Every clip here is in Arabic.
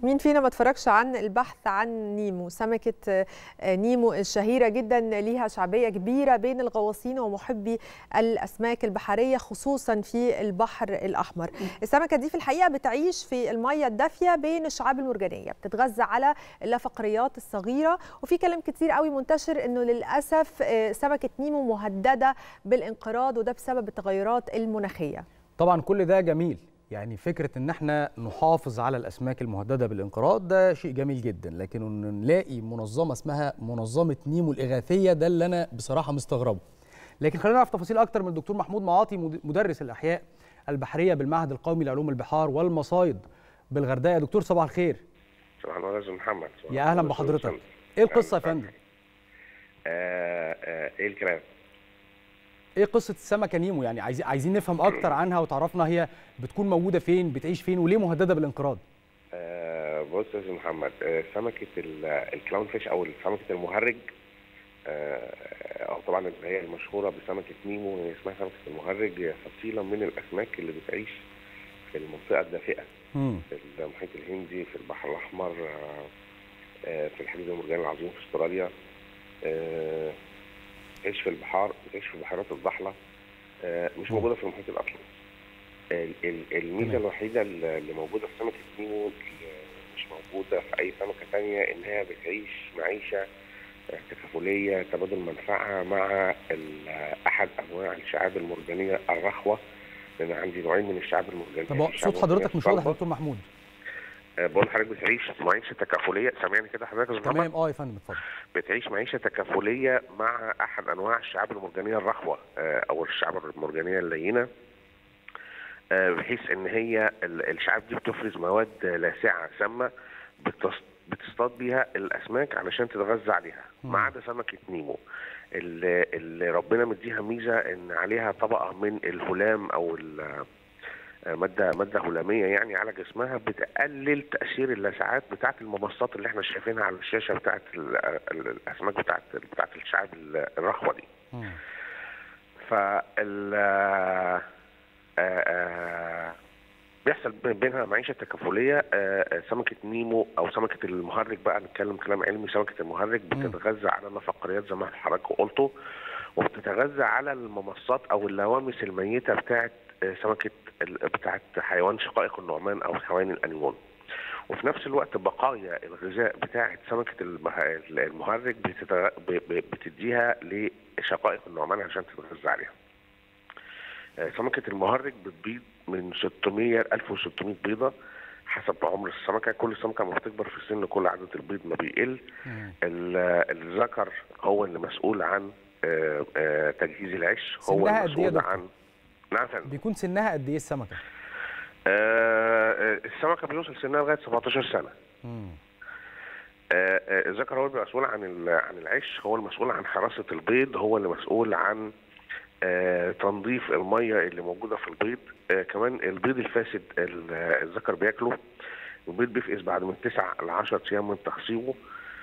مين فينا ما اتفرجش عن البحث عن نيمو؟ سمكة نيمو الشهيرة جدا ليها شعبية كبيرة بين الغواصين ومحبي الأسماك البحرية خصوصا في البحر الأحمر. السمكة دي في الحقيقة بتعيش في المياه الدافية بين الشعاب المرجانية، بتتغذى على اللافقريات الصغيرة، وفي كلام كتير قوي منتشر انه للأسف سمكة نيمو مهددة بالانقراض، وده بسبب التغيرات المناخية. طبعا كل ده جميل، يعني فكرة ان احنا نحافظ على الاسماك المهددة بالانقراض ده شيء جميل جدا، لكن ان نلاقي منظمة اسمها منظمة نيمو الإغاثية ده اللي انا بصراحة مستغربه. لكن خلينا نعرف تفاصيل اكتر من الدكتور محمود معاطي، مدرس الاحياء البحرية بالمعهد القومي لعلوم البحار والمصايد بالغردقة. دكتور صباح الخير. صباح النور يا استاذ محمد. يا اهلا بحضرتك. ايه القصة يا فندم؟ ايه الكلام؟ ايه قصة السمكة نيمو؟ يعني عايزين نفهم اكتر عنها وتعرفنا هي بتكون موجودة فين، بتعيش فين، وليه مهددة بالانقراض. بص يا استاذ محمد، سمكة الكلاون فيش او سمكة المهرج، او طبعا اللي هي المشهورة بسمكة نيمو، هي اسمها سمكة المهرج، هي فصيلة من الاسماك اللي بتعيش في المنطقة الدافئة في المحيط الهندي، في البحر الاحمر، في الحديد المرجاني العظيم في استراليا، بتعيش في البحار، بتعيش في بحيرات الضحله، مش موجوده في المحيط الاطلسي. الميزه الوحيده اللي موجوده في سمكه نيمو مش موجوده في اي سمكه ثانيه، انها بتعيش معيشه تكافليه تبادل منفعه مع احد انواع الشعاب المرجانيه الرخوه، لان عندي نوعين من الشعاب المرجانيه. طب صوت حضرتك مش واضح يا دكتور محمود. بقول لحضرتك بتعيش معيشه تكافليه، سامعني كده حضرتك؟ تمام يا فندم اتفضل. بتعيش معيشه تكافليه مع احد انواع الشعاب المرجانيه الرخوه او الشعاب المرجانيه اللينه، بحيث ان هي الشعاب دي بتفرز مواد لاذعه سامه بتصطاد بيها الاسماك علشان تتغذى عليها، ما عدا سمكه نيمو اللي ربنا مديها ميزه ان عليها طبقه من الهلام او ماده هلاميه يعني على جسمها، بتقلل تاثير اللسعات بتاعه الممصات اللي احنا شايفينها على الشاشه بتاعه الاسماك بتاعه الشعاب الرخوه دي. فال بيحصل بينها معيشه تكافليه. سمكه نيمو او سمكه المهرج، بقى نتكلم كلام علمي، سمكه المهرج بتتغذى على النفقريات زي ما حضرتك قلته، وبتتغذى على الممصات او اللوامس الميته بتاعه سمكه بتاعه حيوان شقائق النعمان او حيوان الانيمون. وفي نفس الوقت بقايا الغذاء بتاعه سمكه المهرج بتديها لشقائق النعمان عشان تتغذى عليها. سمكة المهرج بتبيض من 600 ل 1600 بيضة حسب عمر السمكة. كل سمكة ما بتكبر في السن كل عدد البيض ما بيقل. الذكر هو اللي مسؤول عن تجهيز العش، هو المسؤول عن. نعم فندم. بيكون سنها قد ايه السمكة؟ السمكة بيوصل سنها لغاية 17 سنة. الذكر هو المسؤول عن العش، هو المسؤول عن حراسة البيض، هو اللي مسؤول عن تنظيف الميه اللي موجوده في البيض. كمان البيض الفاسد الذكر بياكله. البيض بيفقس بعد من 9 ل 10 ايام من تخصيبه.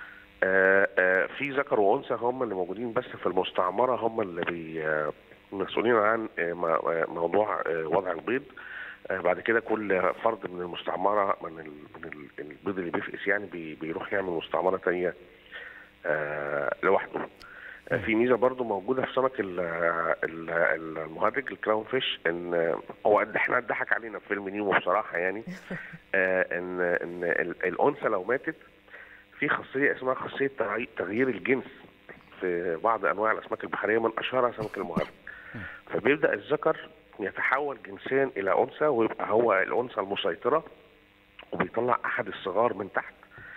في ذكر وانثى هم اللي موجودين بس في المستعمره، هم اللي مسؤولين عن موضوع وضع البيض. بعد كده كل فرد من المستعمره من البيض اللي بيفقس يعني بيروح يعمل مستعمره ثانيه لوحده. في ميزه برضو موجوده في سمك المهرج الكلاون فيش، ان هو احنا اتضحك علينا في فيلم نيمو بصراحه يعني. ان الانثى لو ماتت في خاصيه اسمها خاصيه تغيير الجنس في بعض انواع الاسماك البحريه، من اشهرها سمك المهرج. فبيبدا الذكر يتحول جنسيا الى انثى، ويبقى هو الانثى المسيطره، وبيطلع احد الصغار من تحت،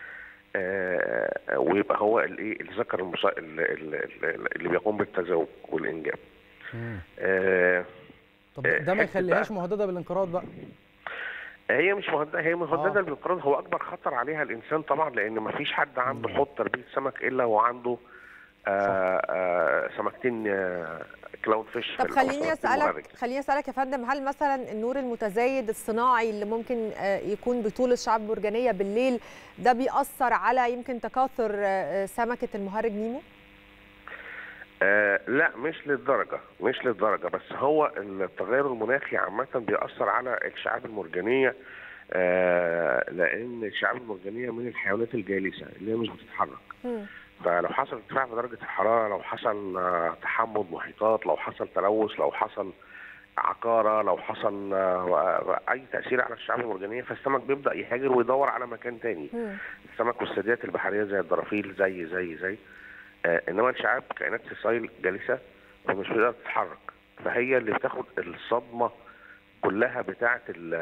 ويبقى هو الايه الذكر اللي بيقوم بالتزاوج والانجاب. طب ده ما يخليهاش مهدده بالانقراض بقى؟ هي مش مهدده، هي مهدده بالانقراض. هو اكبر خطر عليها الانسان طبعا، لان ما فيش حد عنده حوض تربيه سمك الا وعنده سمكتين كلاود فيش. طب خليني اسالك يا فندم، هل مثلا النور المتزايد الصناعي اللي ممكن يكون بطول الشعاب المرجانيه بالليل ده بيأثر على يمكن تكاثر سمكه المهرج نيمو؟ لا مش للدرجه، بس هو التغير المناخي عامه بيأثر على الشعاب المرجانيه لان الشعاب المرجانيه من الحيوانات الجالسه اللي هي مش بتتحرك. فلو حصل ارتفاع في درجه الحراره، لو حصل تحمض محيطات، لو حصل تلوث، لو حصل عقاره، لو حصل اي تاثير على الشعاب المرجانيه، فالسمك بيبدا يهاجر ويدور على مكان تاني. السمك والثدييات البحريه زي الدرافيل زي انما الشعاب كائنات فصيل جالسه ومش بتقدر تتحرك، فهي اللي بتاخد الصدمه كلها بتاعه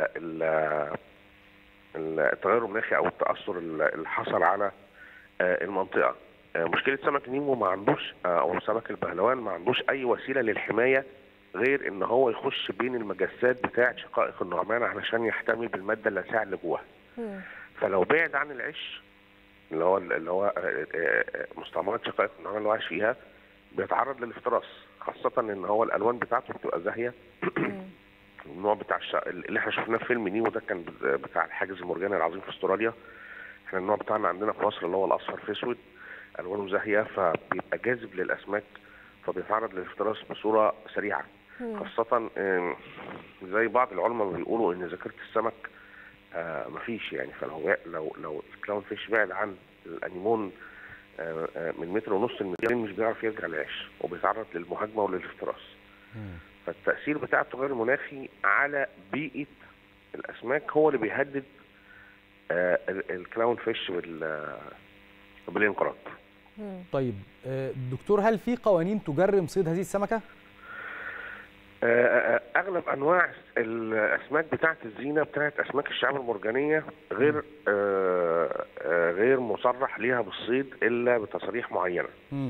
التغير المناخي او التاثر اللي حصل على المنطقه. مشكله سمك نيمو ما عندوش، او سمك البهلوان ما عندوش اي وسيله للحمايه غير ان هو يخش بين المجسات بتاعه شقائق النعمان علشان يحتمي بالماده اللاسعه اللي جواها. فلو بعد عن العش اللي هو مستعمرات شقائق النعمان اللي هو عايش فيها، بيتعرض للافتراس، خاصه ان هو الالوان بتاعته بتبقى زاهيه. النوع بتاع اللي احنا شفناه في فيلم نيمو ده كان بتاع الحاجز المرجاني العظيم في استراليا. احنا النوع بتاعنا عندنا في مصر اللي هو الاصفر في اسود، الوانه زاهيه، فبيبقى جاذب للاسماك، فبيتعرض للافتراس بصوره سريعه. خاصه زي بعض العلماء بيقولوا ان ذاكره السمك مفيش يعني، فلو الكلاون فيش بعد عن الانيمون من متر ونص المترين مش بيعرف يرجع للعش، وبيتعرض للمهاجمه وللافتراس. فالتاثير بتاع التغير المناخي على بيئه الاسماك هو اللي بيهدد الكلاون فيش بالانقراض. طيب دكتور، هل في قوانين تجرم صيد هذه السمكه؟ اغلب انواع الاسماك بتاعه الزينه بتاعه اسماك الشعاب المرجانيه غير مصرح ليها بالصيد الا بتصاريح معينه.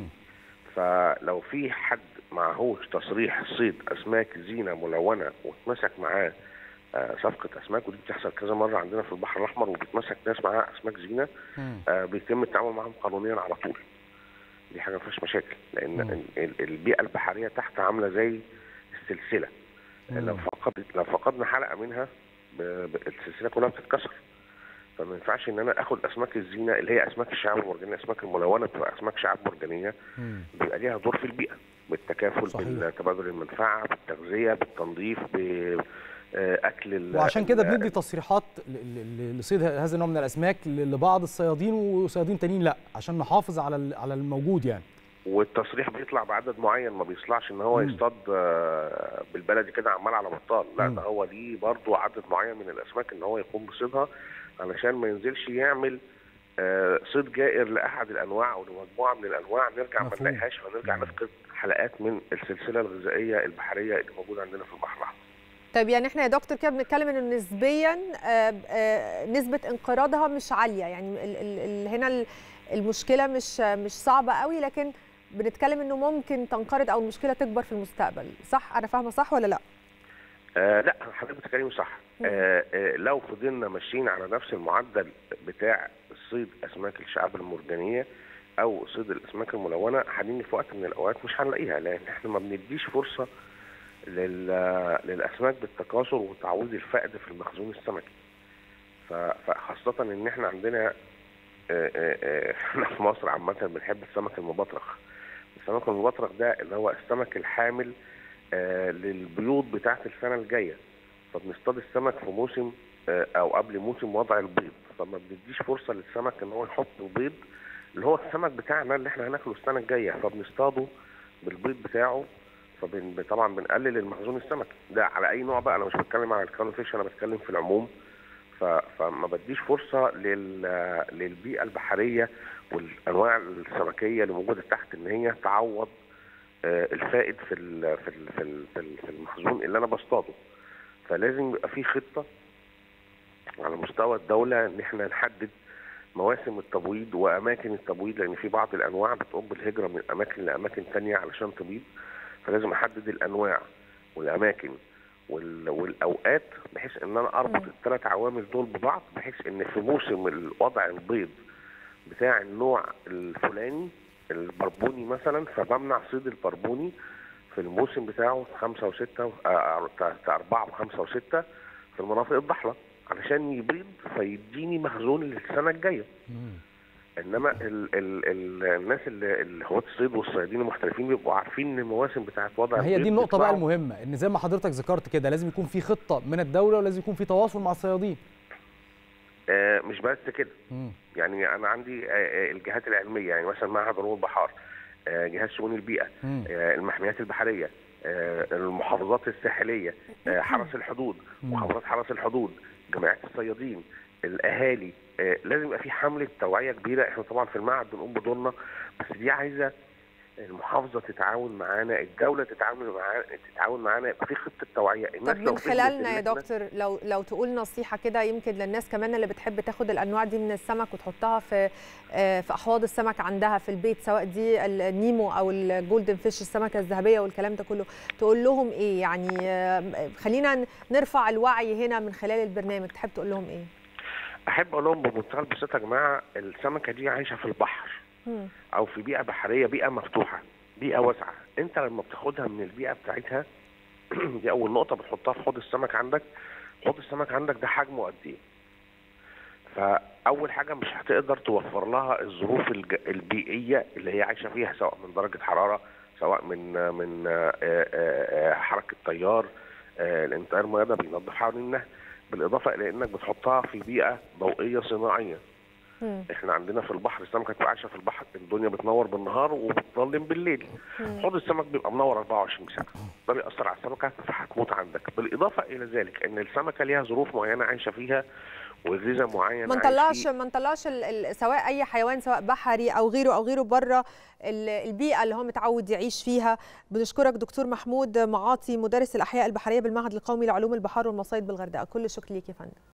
فلو في حد معهوش تصريح صيد اسماك زينه ملونه واتمسك معاه صفقه اسماك، ودي بتحصل كذا مره عندنا في البحر الاحمر، وبيتمسك ناس معاها اسماك زينه، بيتم التعامل معاهم قانونيا على طول. دي حاجه ما فيهاش مشاكل، لان البيئه البحريه تحت عامله زي السلسله. لو فقدنا حلقه منها السلسله كلها بتتكسر. فما ينفعش ان انا اخد اسماك الزينه اللي هي اسماك الشعاب المرجانيه، اسماك الملونه بتبقى اسماك شعاب مرجانيه، بيبقى ليها دور في البيئه بالتكافل، صحيح، بالتبادل المنفعه، بالتغذيه، بالتنظيف، باكل وعشان كده بندي تصريحات لصيد هذا النوع من الاسماك لبعض الصيادين، وصيادين تانيين لا، عشان نحافظ على الموجود يعني. والتصريح بيطلع بعدد معين، ما بيطلعش ان هو يصطاد بالبلدي كده عمال على بطال، لا، ده هو ليه برضه عدد معين من الاسماك ان هو يقوم بصيدها، علشان ما ينزلش يعمل صيد جائر لاحد الانواع او لمجموعه من الانواع، نرجع ما نلاقيهاش، فنرجع نفقد حلقات من السلسله الغذائيه البحريه اللي موجوده عندنا في البحر الاحمر. طيب يعني احنا يا دكتور كده بنتكلم انه نسبيا نسبه انقراضها مش عاليه، يعني هنا المشكله مش صعبه قوي، لكن بنتكلم انه ممكن تنقرض او المشكله تكبر في المستقبل، صح؟ انا فاهمه صح ولا لا؟ لا، حضرتك بتتكلمي صح. لو فضلنا ماشيين على نفس المعدل بتاع صيد اسماك الشعاب المرجانيه او صيد الاسماك الملونه، هنيجي في وقت من الاوقات مش هنلاقيها، لان احنا ما بنديش فرصه للاسماك بالتكاثر وتعويض الفقد في المخزون السمكي. فخاصه ان احنا عندنا احنا في مصر عامه بنحب السمك المبطرخ. السمك المبطرخ ده اللي هو السمك الحامل للبيوض بتاعه السنه الجايه، فبنصطاد السمك في موسم او قبل موسم وضع البيض، فما بنديش فرصه للسمك ان هو يحط البيض اللي هو السمك بتاعنا اللي احنا هناكله السنه الجايه، فبنصطاده بالبيض بتاعه، طبعا بنقلل المخزون السمكي ده على اي نوع بقى. انا مش بتكلم على الكلاون فيش، انا بتكلم في العموم. فما بديش فرصه للبيئه البحريه والانواع السمكيه اللي موجوده تحت ان هي تعوض الفائد في المخزون اللي انا بصطاده. فلازم يبقى في خطه على مستوى الدوله ان احنا نحدد مواسم التبويض واماكن التبويض، لان في بعض الانواع بتقوم بالهجره من اماكن لاماكن ثانيه علشان تبيض، فلازم احدد الانواع والاماكن والاوقات، بحيث ان انا اربط الثلاث عوامل دول ببعض، بحيث ان في موسم وضع البيض بتاع النوع الفلاني البربوني مثلا، فبمنع صيد البربوني في الموسم بتاعه 5 و6 4 و5 و6 في المناطق الضحله علشان يبيض فيديني مخزون للسنه الجايه. انما الناس اللي هو الصيد والصيادين المحترفين بيبقوا عارفين ان المواسم بتاعت وضع هي دي النقطه بقى المهمه، ان زي ما حضرتك ذكرت كده لازم يكون في خطه من الدوله ولازم يكون في تواصل مع الصيادين. مش بس كده، يعني انا عندي الجهات العلميه، يعني مثلا معهد علوم البحار، جهاز شؤون البيئه، المحميات البحريه، المحافظات الساحليه، حرس الحدود، محافظات حرس الحدود، جمعيات الصيادين، الاهالي. لازم يبقى في حمله توعيه كبيره. احنا طبعا في المعهد بنقوم بدورنا، بس دي عايزه المحافظه تتعاون معانا، الدوله تتعاون معانا، يبقى في خطه توعيه. طب من خلالنا يا دكتور لو تقول نصيحه كده يمكن للناس كمان اللي بتحب تاخد الانواع دي من السمك وتحطها في احواض السمك عندها في البيت، سواء دي النيمو او الجولدن فيش السمكه الذهبيه والكلام ده كله، تقول لهم ايه؟ يعني خلينا نرفع الوعي هنا من خلال البرنامج، تحب تقول لهم ايه؟ احب اقول لهم بمنتهى البساطه يا جماعه، السمكه دي عايشه في البحر او في بيئه بحريه، بيئه مفتوحه، بيئه واسعه. انت لما بتاخدها من البيئه بتاعتها دي اول نقطه، بتحطها في حوض السمك عندك. حوض السمك عندك ده حجمه قد ايه؟ فاول حاجه مش هتقدر توفر لها الظروف البيئيه اللي هي عايشه فيها، سواء من درجه حراره، سواء من حركه تيار، الانتقال المياه ده بينظف حوالينها، بالاضافه الى انك بتحطها في بيئه ضوئيه صناعيه. احنا عندنا في البحر السمكه بتبقى عايشه في البحر، الدنيا بتنور بالنهار وبتظلم بالليل. حوض السمك بيبقى منور 24 ساعه، ده بيأثر على السمكه فهتموت عندك. بالاضافه الى ذلك ان السمكه ليها ظروف معينه عايشه فيها وغذاء معين. ما نطلعش سواء اي حيوان سواء بحري او غيره بره البيئه اللي هو متعود يعيش فيها. بنشكرك دكتور محمود معاطي، مدرس الاحياء البحريه بالمعهد القومي لعلوم البحار والمصايد بالغردقه. كل الشكر ليك يا فندم.